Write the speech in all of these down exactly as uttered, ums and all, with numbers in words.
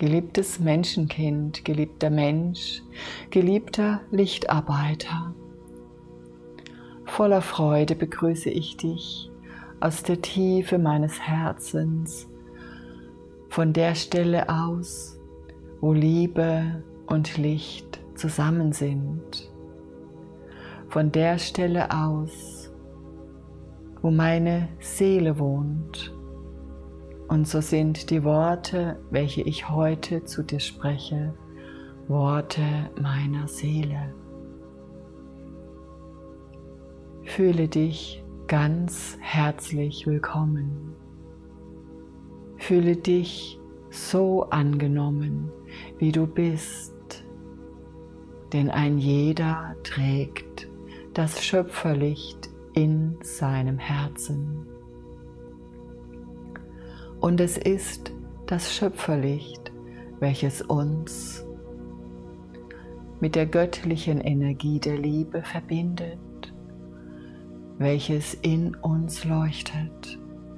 Geliebtes Menschenkind, geliebter Mensch, geliebter Lichtarbeiter. Voller Freude begrüße ich dich aus der Tiefe meines Herzens, von der Stelle aus, wo Liebe und Licht zusammen sind, von der Stelle aus, wo meine Seele wohnt. Und so sind die Worte, welche ich heute zu dir spreche, Worte meiner Seele. Fühle dich ganz herzlich willkommen. Fühle dich so angenommen, wie du bist, denn ein jeder trägt das Schöpferlicht in seinem Herzen. Und es ist das Schöpferlicht, welches uns mit der göttlichen Energie der Liebe verbindet, welches in uns leuchtet.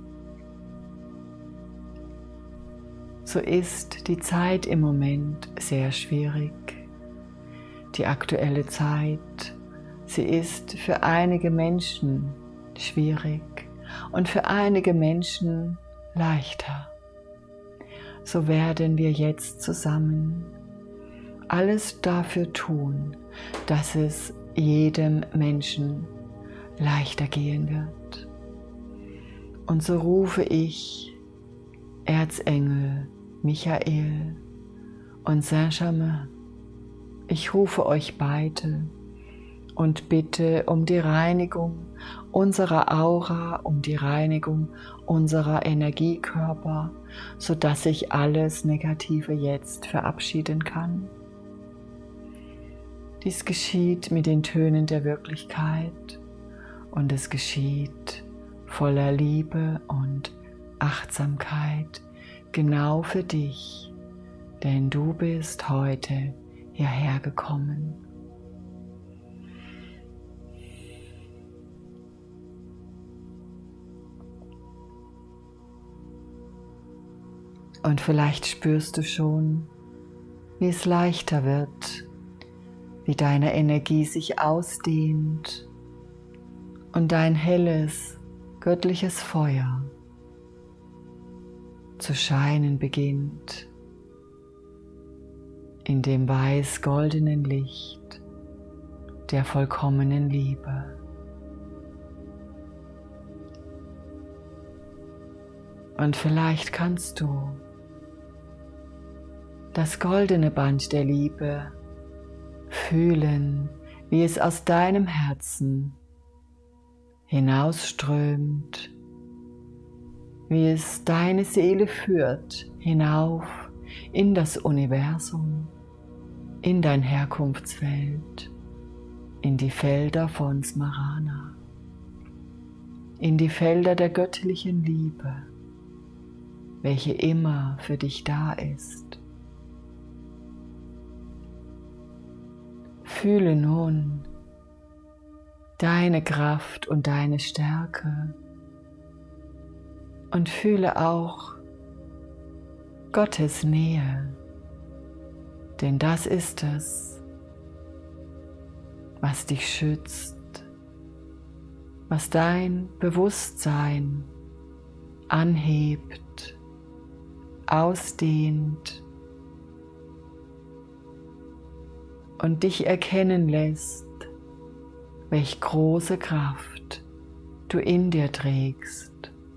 So ist die Zeit im Moment sehr schwierig. Die aktuelle Zeit, sie ist für einige Menschen schwierig und für einige Menschen leichter. So werden wir jetzt zusammen alles dafür tun, dass es jedem Menschen leichter gehen wird. Und so rufe ich Erzengel Michael und Saint-Germain, ich rufe euch beide und bitte um die Reinigung unserer Aura, um die Reinigung unserer Energiekörper, sodass sich alles Negative jetzt verabschieden kann. Dies geschieht mit den Tönen der Wirklichkeit und es geschieht voller Liebe und Achtsamkeit genau für dich, denn du bist heute hierher gekommen. Und vielleicht spürst du schon, wie es leichter wird, wie deine Energie sich ausdehnt und dein helles, göttliches Feuer zu scheinen beginnt in dem weiß-goldenen Licht der vollkommenen Liebe. Und vielleicht kannst du das goldene Band der Liebe fühlen, wie es aus deinem Herzen hinausströmt, wie es deine Seele führt hinauf in das Universum, in dein Herkunftsfeld, in die Felder von Smarana, in die Felder der göttlichen Liebe, welche immer für dich da ist. Fühle nun deine Kraft und deine Stärke und fühle auch Gottes Nähe, denn das ist es, was dich schützt, was dein Bewusstsein anhebt, ausdehnt und dich erkennen lässt, welch große Kraft du in dir trägst.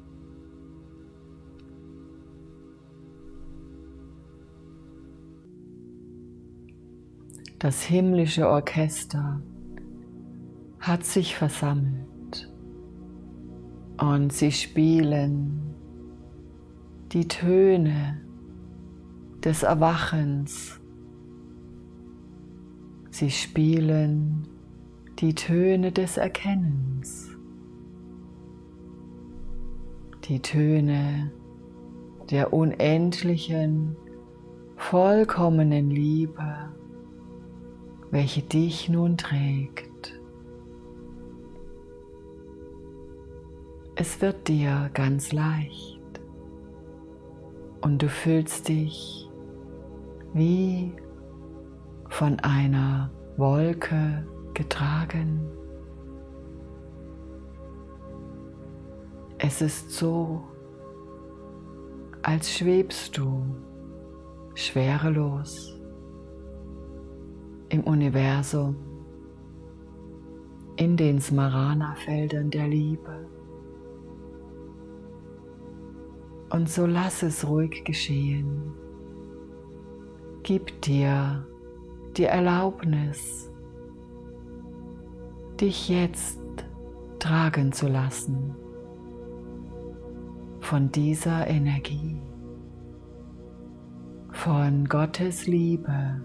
Das himmlische Orchester hat sich versammelt und sie spielen die Töne des Erwachens. Sie spielen die Töne des Erkennens, die Töne der unendlichen, vollkommenen Liebe, welche dich nun trägt. Es wird dir ganz leicht und du fühlst dich wie von einer Wolke getragen. Es ist so, als schwebst du schwerelos im Universum, in den Smarana-Feldern der Liebe. Und so lass es ruhig geschehen. Gib dir die Erlaubnis, dich jetzt tragen zu lassen von dieser Energie, von Gottes Liebe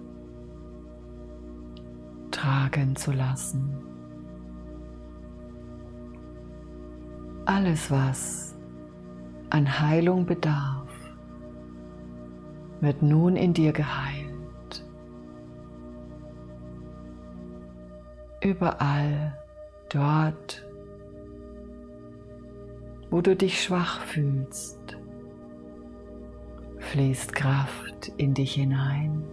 tragen zu lassen. Alles, was an Heilung bedarf, wird nun in dir geheilt. Überall dort, wo du dich schwach fühlst, fließt Kraft in dich hinein.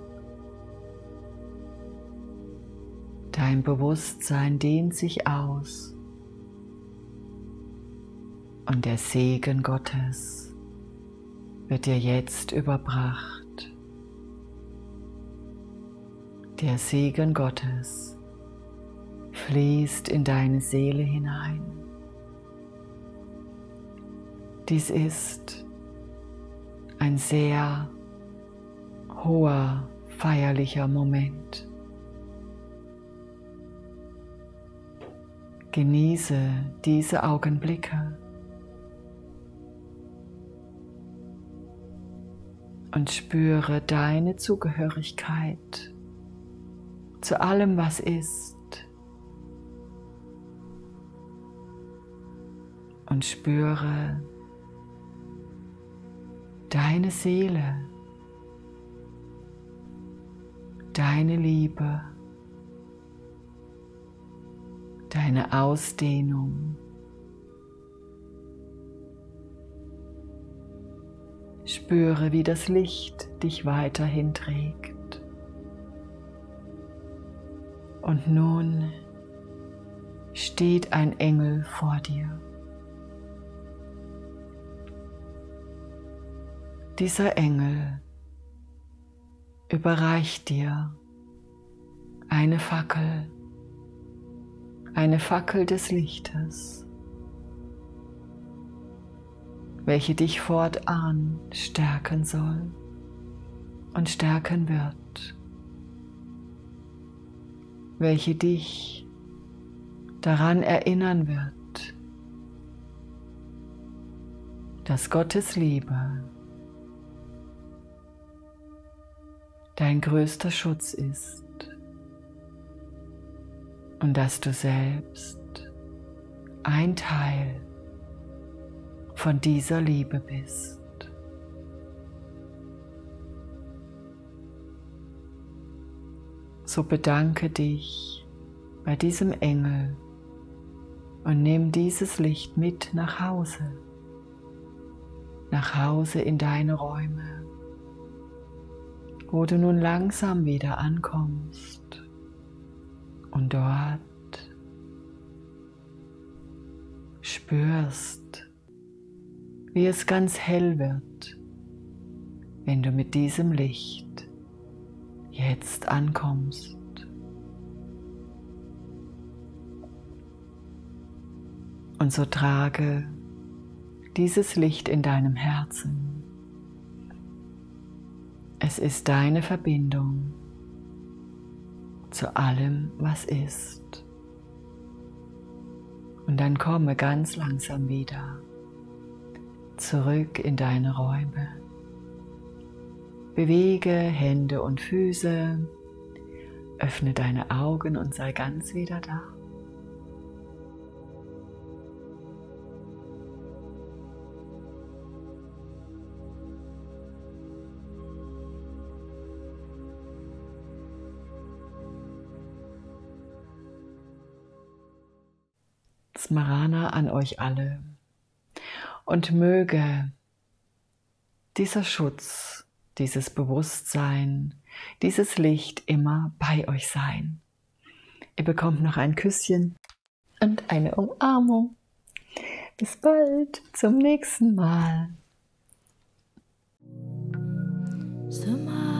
Dein Bewusstsein dehnt sich aus und der Segen Gottes wird dir jetzt überbracht. Der Segen Gottes fließt in deine Seele hinein. Dies ist ein sehr hoher, feierlicher Moment. Genieße diese Augenblicke und spüre deine Zugehörigkeit zu allem, was ist. Und spüre deine Seele, deine Liebe, deine Ausdehnung. Spüre, wie das Licht dich weiterhin trägt. Und nun steht ein Engel vor dir. Dieser Engel überreicht dir eine Fackel, eine Fackel des Lichtes, welche dich fortan stärken soll und stärken wird, welche dich daran erinnern wird, dass Gottes Liebe dein größter Schutz ist und dass du selbst ein Teil von dieser Liebe bist. So bedanke dich bei diesem Engel und nimm dieses Licht mit nach Hause, nach Hause in deine Räume, wo du nun langsam wieder ankommst und dort spürst, wie es ganz hell wird, wenn du mit diesem Licht jetzt ankommst. Und so trage dieses Licht in deinem Herzen. Es ist deine Verbindung zu allem, was ist. Und dann komme ganz langsam wieder zurück in deine Räume. Bewege Hände und Füße, öffne deine Augen und sei ganz wieder da. Smarana an euch alle und möge dieser Schutz, dieses Bewusstsein dieses Licht immer bei euch sein. Ihr bekommt noch ein Küsschen und eine Umarmung. Bis bald, zum nächsten Mal. Smile.